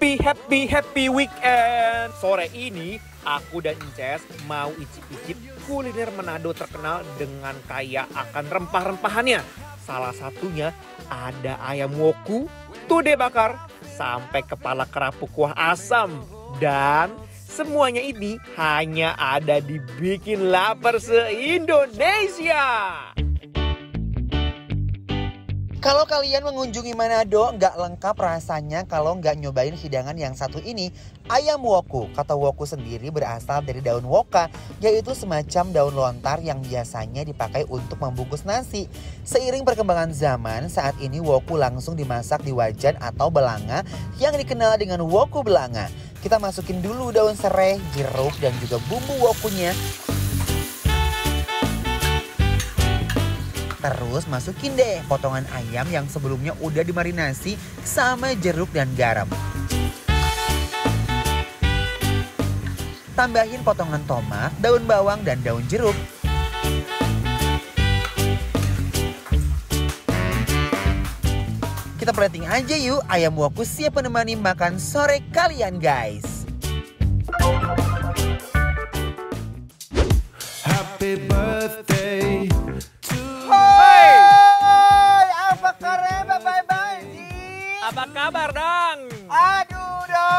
Happy weekend. Sore ini aku dan Inces mau icip-icip kuliner Manado terkenal dengan kaya akan rempah-rempahannya. Salah satunya ada ayam woku, tude bakar, sampai kepala kerapu kuah asam. Dan semuanya ini hanya ada di Bikin Lapar se-Indonesia. Kalau kalian mengunjungi Manado, nggak lengkap rasanya kalau nggak nyobain hidangan yang satu ini, ayam woku. Kata woku sendiri berasal dari daun woka, yaitu semacam daun lontar yang biasanya dipakai untuk membungkus nasi. Seiring perkembangan zaman, saat ini woku langsung dimasak di wajan atau belanga yang dikenal dengan woku belanga. Kita masukin dulu daun serai, jeruk, dan juga bumbu wokunya. Terus masukin deh potongan ayam yang sebelumnya udah dimarinasi sama jeruk dan garam. Tambahin potongan tomat, daun bawang, dan daun jeruk. Kita plating aja yuk, ayam woku siap menemani makan sore kalian guys. Happy birthday. Apa kabar, Dang? Aduh,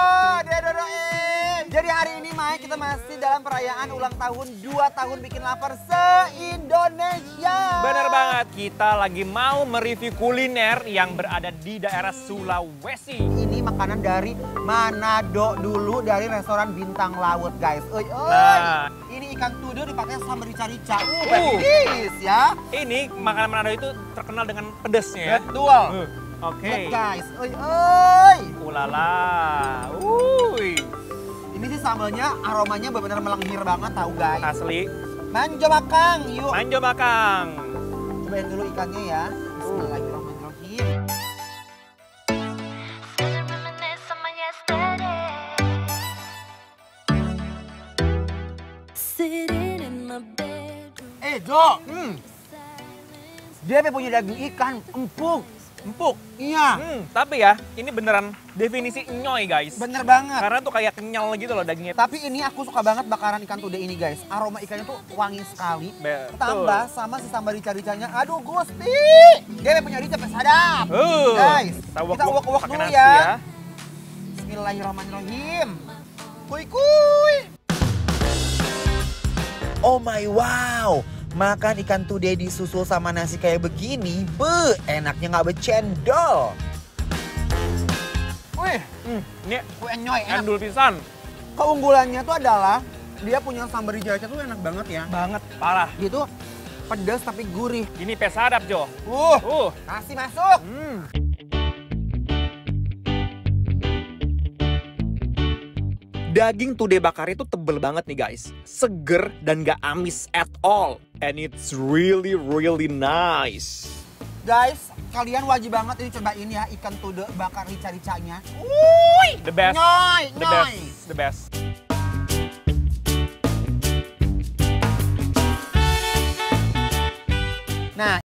Jadi hari ini Mai kita masih dalam perayaan ulang tahun 2 tahun Bikin Lapar se-Indonesia. Bener banget, kita lagi mau mereview kuliner yang berada di daerah Sulawesi. Ini makanan dari Manado dulu, dari restoran Bintang Laut guys. Nah. Ini ikan tudel dipakai sambal rica-rica. Pedes ya. Ini makanan Manado itu terkenal dengan pedesnya ya. Betul. Oke. Lihat guys. Ulala. Ini sih sambalnya aromanya benar-benar melenghir banget tahu guys. Asli. Manjo bakang, yuk. Manjo bakang. Cobain dulu ikannya ya. Bismillahirrahmanirrahim. Jo. Dia punya daging ikan empuk. Empuk. Iya. Tapi ya, ini beneran definisi nyoy guys. Bener banget. Karena tuh kayak kenyal gitu loh dagingnya. Tapi ini aku suka banget bakaran ikan tude ini guys. Aroma ikannya tuh wangi sekali. Betul. Tambah sama si sambal rica-ricanya. Aduh Gusti. Dia punya rica sadap. Guys, kita uak-uak dulu ya. Bismillahirrahmanirrahim. Kuy. Oh my wow. Makan ikan tude disusul sama nasi kayak begini, enaknya nggak bercendol. Wih, ini enyoy, enak. endul pisan. Keunggulannya tuh adalah dia punya sambal rica-rica tuh enak banget ya. Banget, parah. Gitu pedas tapi gurih. Ini pesadap Jo. Kasih masuk. Daging tude bakar itu tebel banget nih guys. Seger dan gak amis at all. And it's really nice. Guys, kalian wajib banget ini cobain ya ikan tude bakar rica-ricanya. The best. The best. Nah,